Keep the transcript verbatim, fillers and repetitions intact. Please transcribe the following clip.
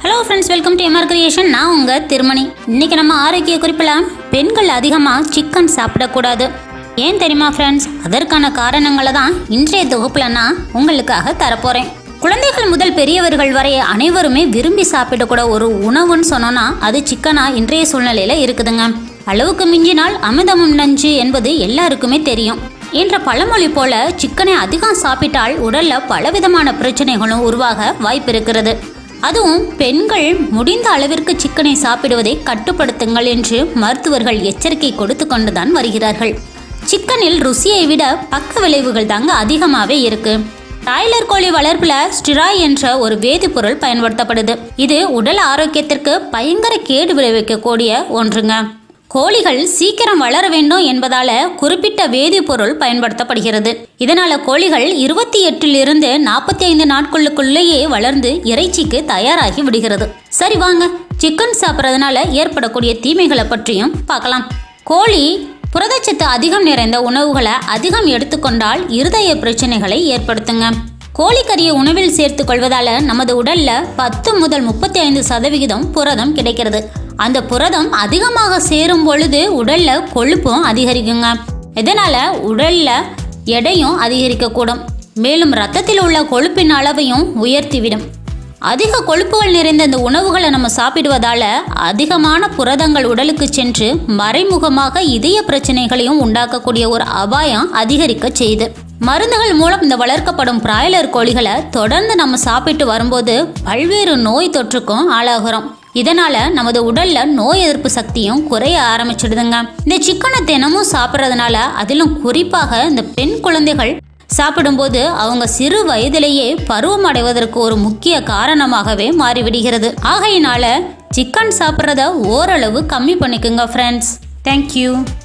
Hello friends, welcome to MR creation. நான் உங்க திருமணி. இன்னைக்கு நம்ம ஆரோக்கிய குறிப்பில் பெண்கள் அதிகமாக சிக்கன் சாப்பிடக்கூடாது. ஏன் தெரியுமா ஃப்ரெண்ட்ஸ்? அதற்கான காரணங்களை தான் இன்றைய தொகுப்புல நான் உங்களுக்காக தரப்போறேன். குழந்தைகள் முதல் பெரியவர்கள் வரை அனைவருமே விரும்பி சாப்பிடக்கூட ஒரு உணவுன்னு சொன்னோன்னா அது சிக்கனா இன்றைய சூழ்நிலையில இருக்குதுங்க. அளவுக்கு மிஞ்சினால் அமிர்தமும் நஞ்சு என்பது எல்லாருக்குமே தெரியும். என்ற பழமொழி போல சிக்கனை அதிகம் சாப்பிட்டால் உடல்ல பலவிதமான பிரச்சனைகளும் உருவாக வாய்ப்பு இருக்கிறது. அதுவும் பெண்கள் முடிந்த அளவிற்கு சிக்கனை சாப்பிடுவதை கட்டுப்படுத்துங்கள் என்று மருத்துவர்கள் எச்சரிக்கை கொடுத்து கொண்டுதான் வருகிறார்கள். சிக்கனில் ருசியை விட பக்க விளைவுகள் தாங்க அதிகமாகவே இருக்கு. பிராய்லர் கோழி வளர்ப்புல ஸ்டிராய் என்ற ஒரு வேதிப்பொருள் பயன்படுத்தப்படுது. இது உடல் ஆரோக்கியத்திற்கு பயங்கர கேடு விளைவிக்கக்கூடிய ஒன்றுங்க. கோழிகள் சீக்கிரம் வளர வேண்டும் என்பதால குறிப்பிட்ட வேதிப்பொருள் பயன்படுத்தப்படுகிறது. இதனால கோழிகள் இருபத்தி எட்டில் இருந்து நாற்பத்தி ஐந்து நாட்களுக்குள்ளேயே வளர்ந்து இறைச்சிக்கு தயாராகி விடுகிறது. சரி வாங்க, சிக்கன் சாப்பிட்றதுனால ஏற்படக்கூடிய தீமைகளை பற்றியும் பார்க்கலாம். கோழி புரதச்சத்து அதிகம் நிறைந்த உணவுகளை அதிகம் எடுத்துக்கொண்டால் இருதய பிரச்சனைகளை ஏற்படுத்துங்க. கோழிக்கறியை உணவில் சேர்த்து கொள்வதால நமது உடல்ல பத்து முதல் முப்பத்தி ஐந்து சதவிகிதம் புரதம் கிடைக்கிறது. அந்த புரதம் அதிகமாக சேரும் பொழுது உடல்ல கொழுப்பும் அதிகரிக்குங்க. இதனால உடல்ல எடையும் அதிகரிக்கக்கூடும். மேலும் ரத்தத்தில் உள்ள கொழுப்பின் அளவையும் உயர்த்திவிடும். அதிக கொழுப்புகள் நிறைந்த இந்த உணவுகளை நம்ம சாப்பிடுவதால அதிகமான புரதங்கள் உடலுக்கு சென்று மறைமுகமாக இதய பிரச்சனைகளையும் உண்டாக்கக்கூடிய ஒரு அபாயம் அதிகரிக்க செய்யுது. மருந்துகள் மூலம் இந்த வளர்க்கப்படும் பிராய்லர் கோழிகளை தொடர்ந்து நம்ம சாப்பிட்டு வரும்போது பல்வேறு நோய் தொற்றுக்கும் ஆளாகிறோம். இதனால நமது உடல்ல நோய் எதிர்ப்பு சக்தியும் குறைய ஆரம்பிச்சிடுதுங்க. இந்த சிக்கனை தினமும் சாப்பிட்றதுனால அதிலும் குறிப்பாக இந்த பெண் குழந்தைகள் சாப்பிடும்போது அவங்க சிறு வயதிலேயே பருவம் அடைவதற்கு ஒரு முக்கிய காரணமாகவே மாறிவிடுகிறது. ஆகையினால சிக்கன் சாப்பிட்றத ஓரளவு கம்மி பண்ணிக்கோங்க ஃப்ரெண்ட்ஸ். தேங்க்யூ.